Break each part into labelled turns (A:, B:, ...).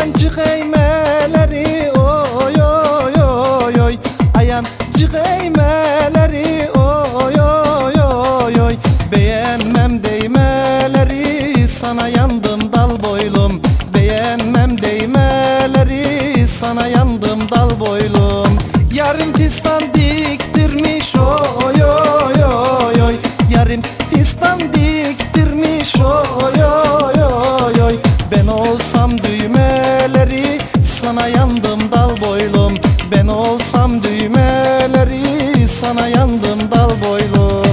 A: Ayancık eğmeleri oy oy oy oy. Ayancık eğmeleri oy oy oy oy. Beğenmem değmeleri, sana yandım dal boylum. Beğenmem değmeleri, sana yandım dal boylum. Yarım fistan diktirmiş oy oy oy oy. Yarım fistan diktirmiş oy oy oy oy. Ben olsam düğmeleri, sana yandım dal boylum. Ben olsam düğmeleri, sana yandım dal boylum.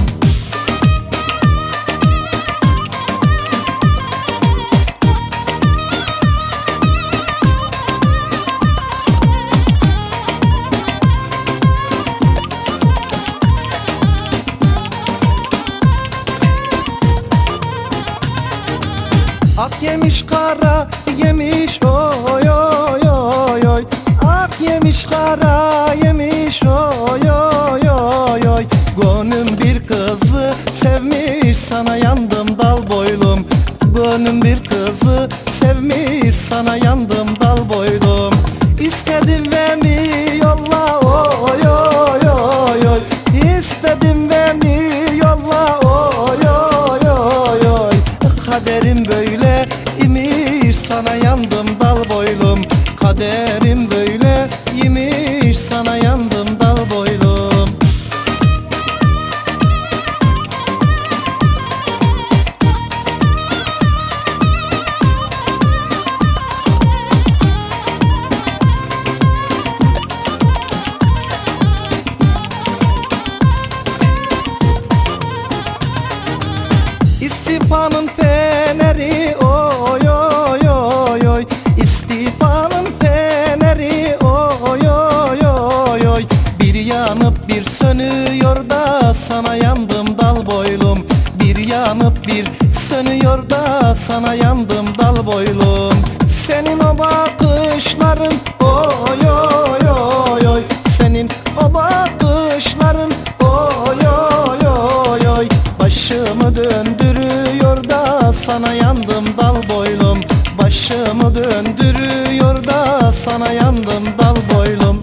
A: Ak yemiş kara yemiş oy oy oy oy. Ak yemiş kara yemiş oy oy oy oy. Gönlüm bir kızı sevmiş, sana yandım dal boylum. Gönlüm bir kızı sevmiş, sana yandım dal boylum. İstedim ve mi yolla oy oy oy oy. İstedim ve mi yolla oy oy oy oy. Kaderim böyle imiş, sana yandım dal boylum. Kaderim böyle imiş, sana yandım dal boylum. İstifanın feneri oy oy oy oy. İstifanın feneri oy oy oy oy. Bir yanıp bir sönüyor da, sana yandım dal boylum. Bir yanıp bir sönüyor da, sana yandım dal boylum. Senin o bakışların oy oy oy oy. Senin o bakışların oy oy oy oy. Başımı döndürüyor da, sana yandım dal boylum. Başımı döndürüyor da, sana yandım dal boylum.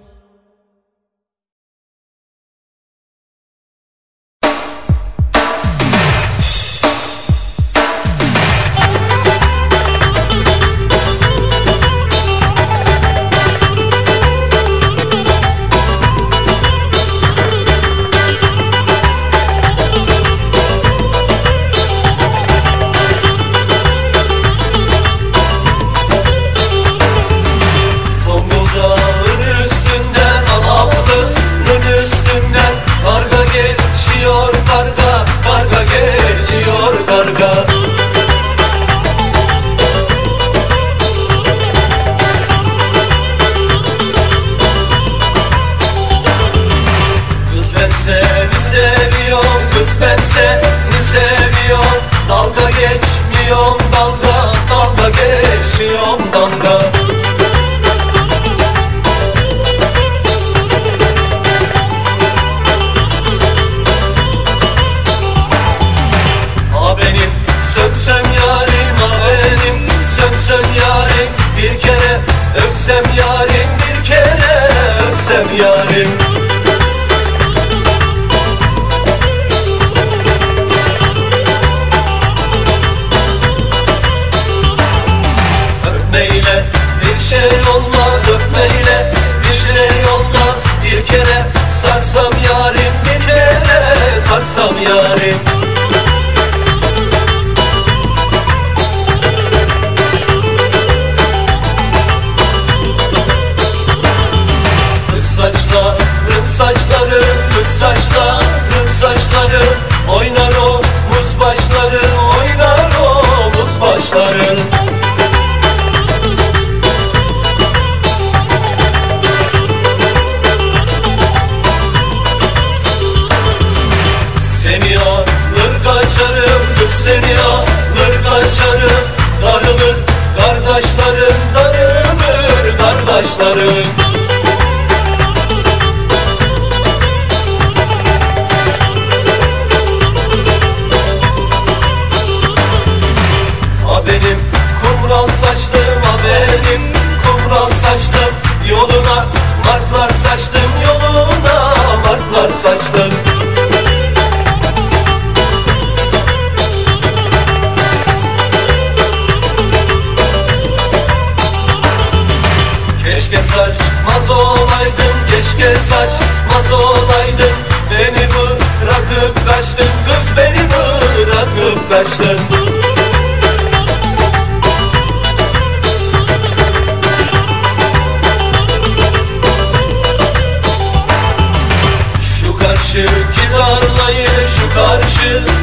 B: Ben seni seviyorum, dalga geçmiyorum, dalga geçiyorum dalga. Ha benim sönsem yarim, ha benim sönsem yarim. Bir kere öpsem yarim, bir kere öpsem yarim. Öpmeyle bir şey olmaz, öpmeyle bir şey olmaz. Bir kere sarsam yarim, bir kere sarsam yarim. Kız saçların saçları, kız saçların saçları. Oynar o muz başları, oynar o muz başları. Seni alır kaçarım, kız seni alır kaçarım. Darılır kardeşlerim, darılır kardeşlerim. Ha benim kumral saçlım, ha benim beni bırakıp kaçtın. Şu karşıki tarlayı, şu karşı